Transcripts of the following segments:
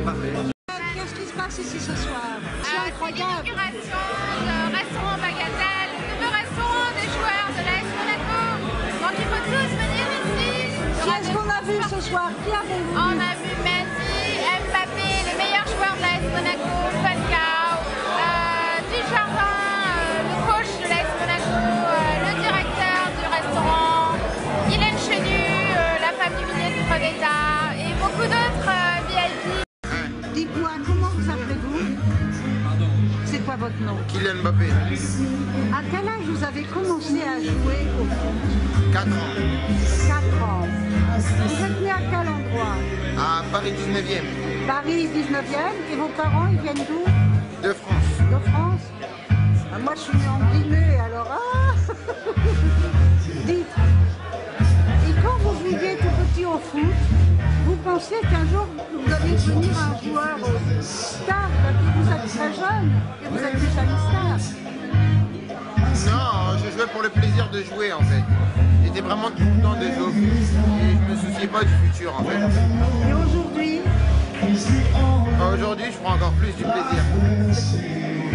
Parfait. Qu'est-ce qui se passe ici ce soir? C'est incroyable. L'inauguration de restaurant Bagatelle, le nouveau restaurant des joueurs de l'AS Monaco. Donc il faut tous venir ici. Qui est-ce qu'on a vu ce soir? Qui avez-vous vu? On a vu Mendy, Mbappé, les meilleurs joueurs de l'AS Monaco, Falcao, Dujardin, le coach de l'AS Monaco, le directeur du restaurant, Hélène Chenu, la femme du ministre d'État et beaucoup d'autres VIP. Dites-moi, comment vous appelez-vous? C'est quoi votre nom? Kylian Mbappé. À quel âge vous avez commencé à jouer au foot? 4 ans. 4 ans. Vous êtes né à quel endroit? À Paris 19e. Paris 19e. Et vos parents, ils viennent d'où? De France. De France? Ah, moi, je suis née en Guinée, alors... Ah dites, et quand vous jouiez tout petit au foot, vous pensiez qu'un jour, vous alliez devenir un joueur star, parce que vous êtes très jeune, et vous êtes déjà une star. Non, je jouais pour le plaisir de jouer en fait. J'étais vraiment content de jouer au foot et je me souciais pas du futur en fait. Et aujourd'hui, Aujourd'hui, je prends encore plus du plaisir.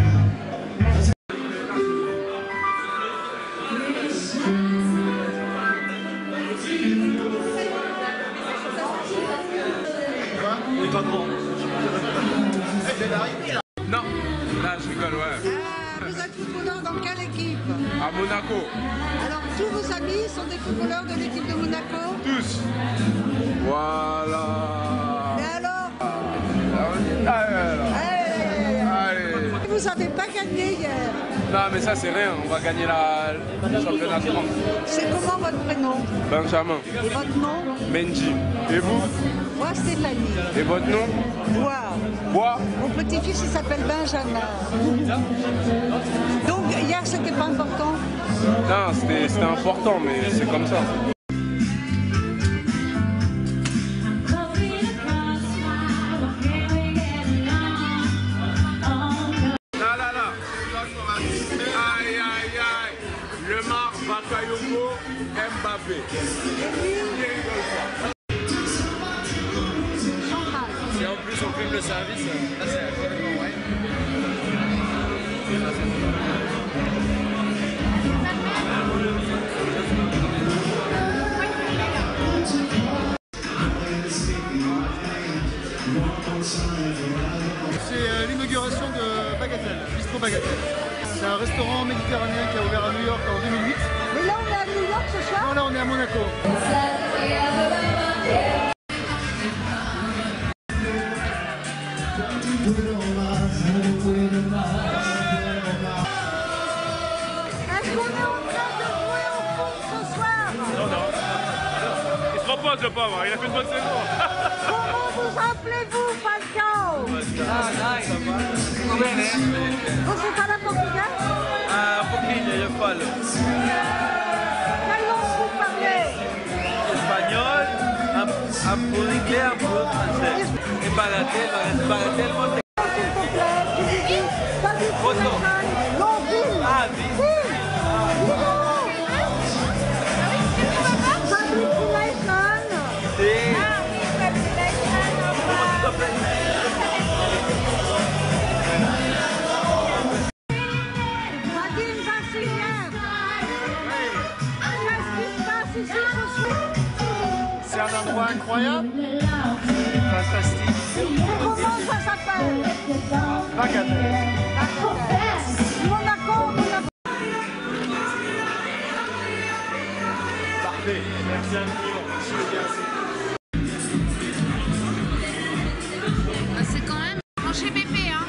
Oui, pas trop. Non, là je rigole, ouais. vous êtes footballeur dans quelle équipe? À Monaco, Alors, tous vos amis sont des footballeurs de l'équipe de Monaco? tous. Voilà. Et alors? Allez. Allez. Vous n'avez pas gagné hier. Non, mais ça c'est rien, on va gagner le championnat de France. C'est comment votre prénom? Benjamin, Et votre nom? Mendy. Et vous? Moi, Stéphanie. Et votre nom? Bois. Bois? Mon petit-fils, il s'appelle Benjamin. Donc, hier, c'était pas important? Non, c'était important, mais c'est comme ça. Aïe, aïe, aïe. Le Mar Bakayoko Mbappé. Si en plus on filme le service, là c'est complètement ouais. C'est l'inauguration de Bagatelle, Bistro Bagatelle. C'est un restaurant méditerranéen qui a ouvert à New York en 2008. Mais là, on est à New York ce soir? Non, là on est à Monaco. Est-ce qu'on est en train de jouer au foot ce soir? Il se repose le pauvre, il a fait une bonne saison. Comment vous appelez-vous, Falcao? Você fala português? Un pouquinho, je parle Quelle langue vous parlez? espagnol, un peu d'anglais, un peu de français. Et bagatelle, monte. S'il te plaît, tu lui dis, David Photo. Fullerton. Non, dis. Ah, oui. David Fullerton. Sí. Vadim Vassiliev. Qu'est-ce qui se passe ici ce soir? C'est un endroit incroyable, fantastique. Comment ça s'appelle? Bagatelle. Monaco, Monaco. Parfait. Merci infiniment. C'est quand même chez BP, hein.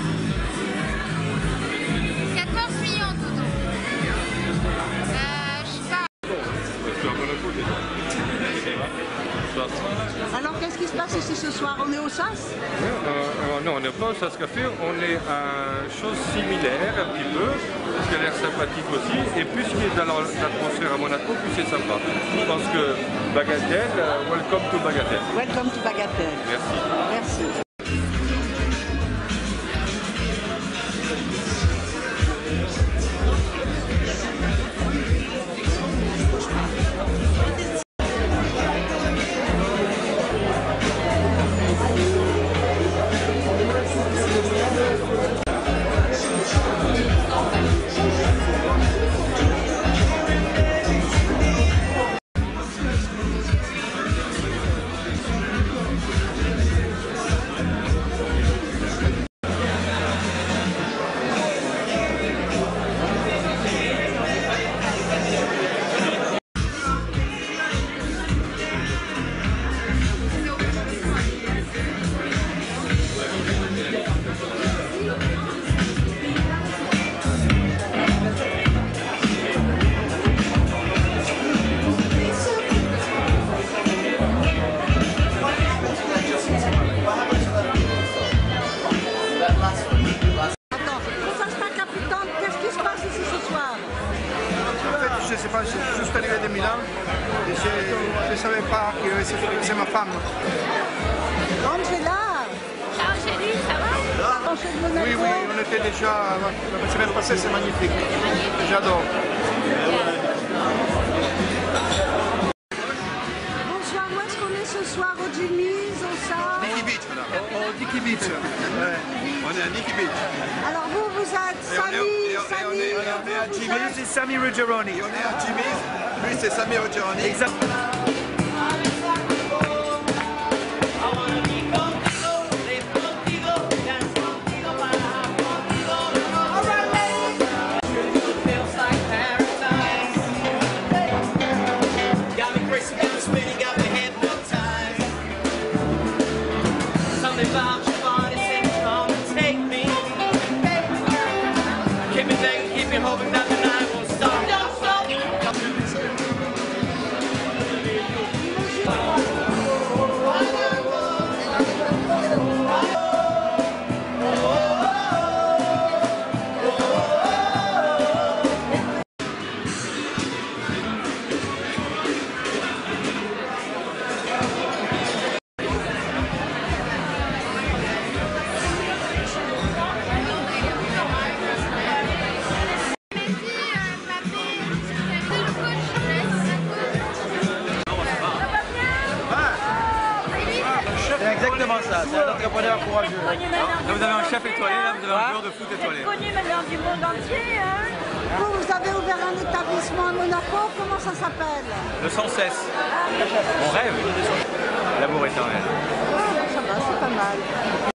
14 millions tout. Je sais pas. Alors, qu'est-ce qui se passe ici ce soir? On est au SAS? Non, on n'est pas au SAS Café, on est à chose similaire un petit peu, parce qu'elle a l'air sympathique aussi, et plus qu'il y a de l'atmosphère à Monaco, plus c'est sympa. Je pense que Bagatelle, welcome to Bagatelle. Welcome to Bagatelle. Merci. Merci. Milan. Et je ne savais pas que c'est ma femme. Angela, Ciao chérie, ça va? Franchet de Monaco. Oui, on était déjà la semaine passée, c'est magnifique. J'adore. Bonsoir, où est-ce qu'on est ce soir? Au Jimmy's, au Sar? Nikki Beach, madame. Au Dicky Beach. Ouais. On est à Nikki Beach. Alors vous êtes Samy, on est à Jimmy's. Lui, c'est Sammy Ruggieroni. On est à Jimmy's. Lui, c'est Sammy Ruggieroni. Exact. C'est exactement ça, c'est un entrepreneur courageux. Là, vous avez un chef étoilé, là, vous avez un joueur de foot étoilé. Connu maintenant du monde entier, hein. vous avez ouvert un établissement à Monaco, comment ça s'appelle? Le 116. On rêve. L'amour éternel. Ah, ça va, c'est pas mal.